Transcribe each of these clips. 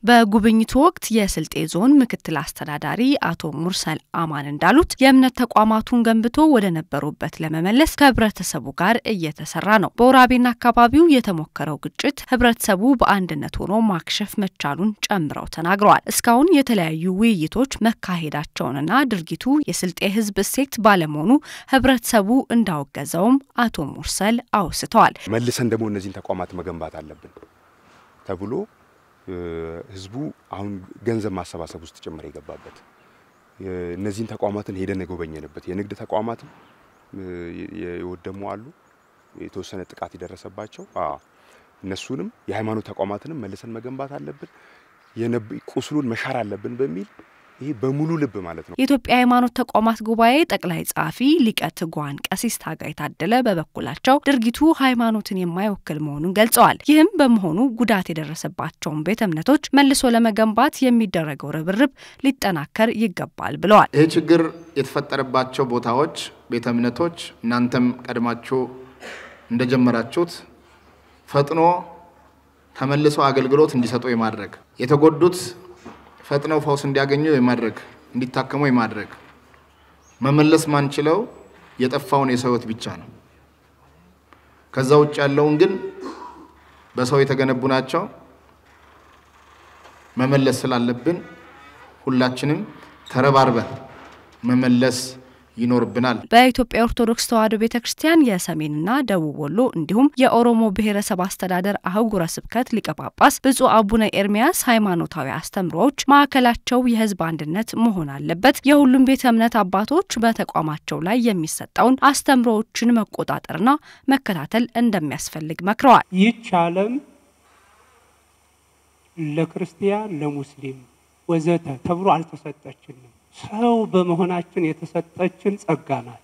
በጉብኝቱ ወቅት የስልጤ ዞን ምክትል አስተዳዳሪ አቶ ሙርሰል አማን እንዳሉት የእምነት ተቋማቱን ገንብቶ ወደ ነበሩበት ለመመለስ ከህብረተሰቡ ጋር እየተሰራ ነው። በወራቤና አካባቢው የተሞከረው ግጭት ህብረተሰቡ በአንድነት ሆኖ ማክሸፍ መቻሉን ጨምረው ተናግረዋል። እስካሁን የተለያዩ ውይይቶች መካሄዳቸውንና ድርጊቱ የስልጤ ህዝብ እሴት ባለመሆኑ ህብረተሰቡ እንዳወገዘውም አቶ ሙርሰል አውስተዋል። መልሰን ደግሞ እነዚህን ተቋማት መገንባት አለብን ተብሎ ህዝቡ አሁን ገንዘብ ማሰባሰብ ውስጥ ጭምር ይገባበት እነዚህን ተቋማትን ሄደን የጎበኘንበት የንግድ ተቋማትን የወደሙ አሉ የተወሰነ ጥቃት ይደረሰባቸው እነሱንም የሃይማኖት ተቋማትንም መልሰን መገንባት አለብን ቁስሉን መሻር አለብን በሚል ይሄ በሙሉ ልብ ማለት ነው። የኢትዮጵያ ሃይማኖት ተቋማት ጉባኤ ጠቅላይ ጻፊ ሊቀ ትጉሃን ቀሲስ ታጋይ ታደለ በበኩላቸው ድርጊቱ ሃይማኖትን የማይወክል መሆኑን ገልጸዋል። ይህም በመሆኑ ጉዳት የደረሰባቸውን ቤተ እምነቶች መልሶ ለመገንባት የሚደረገው ርብርብ ሊጠናከር ይገባል ብለዋል። ይህ ችግር የተፈጠረባቸው ቦታዎች ቤተ እምነቶች እናንተም ቀድማችሁ እንደጀመራችሁት ፈጥኖ ተመልሶ አገልግሎት እንዲሰጡ የማድረግ የተጎዱት ፈጥነው ፈውስ እንዲያገኙ የማድረግ እንዲታከሙ የማድረግ መመለስ ማንችለው የጠፋውን የሰውት ብቻ ነው። ከዛው ውጭ ያለውን ግን በሰው የተገነቡ ናቸው መመለስ ስላለብን ሁላችንም ተረባርበን መመለስ ይኖርብናል። በኢትዮጵያ ኦርቶዶክስ ተዋሕዶ ቤተክርስቲያን የሰሜንና ደቡብ ወሎ እንዲሁም የኦሮሞ ብሔረሰብ አስተዳደር አህጉረ ስብከት ሊቀ ጳጳስ ብፁዕ አቡነ ኤርሚያስ ሃይማኖታዊ አስተምሮዎች ማዕከላቸው የህዝብ አንድነት መሆን አለበት፣ የሁሉም ቤተ እምነት አባቶች በተቋማቸው ላይ የሚሰጣውን አስተምሮዎችን መቆጣጠርና መከታተል እንደሚያስፈልግ መክረዋል። ይቻለም ለክርስቲያን ለሙስሊም ወዘተ ተብሎ አልተሰጠችንም። ሰው በመሆናችን የተሰጠችን ጸጋ ናት።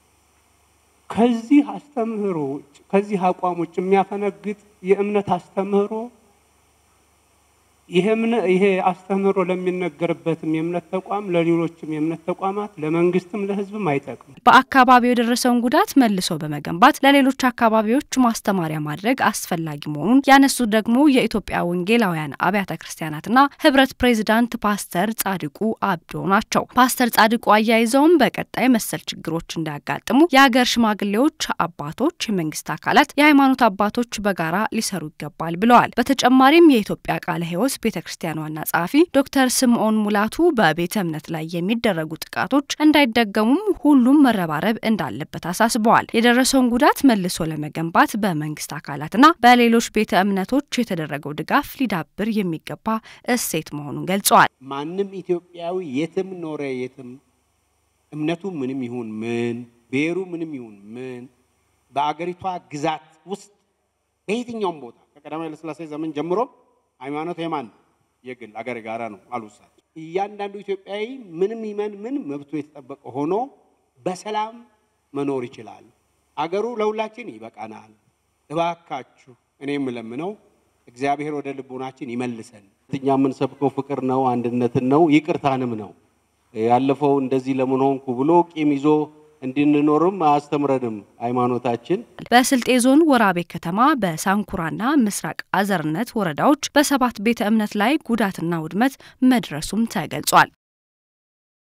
ከዚህ አስተምህሮ ከዚህ አቋሞች የሚያፈነግጥ የእምነት አስተምህሮ ይሄ አስተምህሮ ለሚነገርበትም የእምነት ተቋም ለሌሎችም የእምነት ተቋማት ለመንግስትም ለህዝብም አይጠቅም። በአካባቢው የደረሰውን ጉዳት መልሶ በመገንባት ለሌሎች አካባቢዎች ማስተማሪያ ማድረግ አስፈላጊ መሆኑን ያነሱት ደግሞ የኢትዮጵያ ወንጌላውያን አብያተ ክርስቲያናትና ህብረት ፕሬዝዳንት ፓስተር ጻድቁ አብዶ ናቸው። ፓስተር ጻድቁ አያይዘውም በቀጣይ መሰል ችግሮች እንዳያጋጥሙ የሀገር ሽማግሌዎች፣ አባቶች፣ የመንግስት አካላት፣ የሃይማኖት አባቶች በጋራ ሊሰሩ ይገባል ብለዋል። በተጨማሪም የኢትዮጵያ ቃለ ሕይወት ቤተክርስቲያን ዋና ጻፊ ዶክተር ስምዖን ሙላቱ በቤተ እምነት ላይ የሚደረጉ ጥቃቶች እንዳይደገሙም ሁሉም መረባረብ እንዳለበት አሳስበዋል። የደረሰውን ጉዳት መልሶ ለመገንባት በመንግስት አካላትና በሌሎች ቤተ እምነቶች የተደረገው ድጋፍ ሊዳብር የሚገባ እሴት መሆኑን ገልጸዋል። ማንም ኢትዮጵያዊ የትም ኖረ የትም እምነቱ ምንም ይሁን ምን ብሔሩ ምንም ይሁን ምን በአገሪቷ ግዛት ውስጥ በየትኛውም ቦታ ከቀዳማዊ ኃይለ ሥላሴ ዘመን ጀምሮ ሃይማኖት የማን የግል አገር ጋራ ነው አሉሳት እያንዳንዱ ኢትዮጵያዊ ምንም ይመን ምን መብቱ የተጠበቀ ሆኖ በሰላም መኖር ይችላል። አገሩ ለሁላችን ይበቃናል። እባካችሁ እኔም ለምነው እግዚአብሔር ወደ ልቦናችን ይመልሰን። እኛ ምን ሰብከው ፍቅር ነው አንድነትን ነው ይቅርታንም ነው ያለፈው እንደዚህ ለምን ሆንኩ ብሎ ቂም ይዞ እንድንኖርም አስተምረንም ሃይማኖታችን። በስልጤ ዞን ወራቤ ከተማ በሳንኩራና ምስራቅ አዘርነት ወረዳዎች በ7 ቤተ እምነት ላይ ጉዳትና ውድመት መድረሱም ተገልጿል።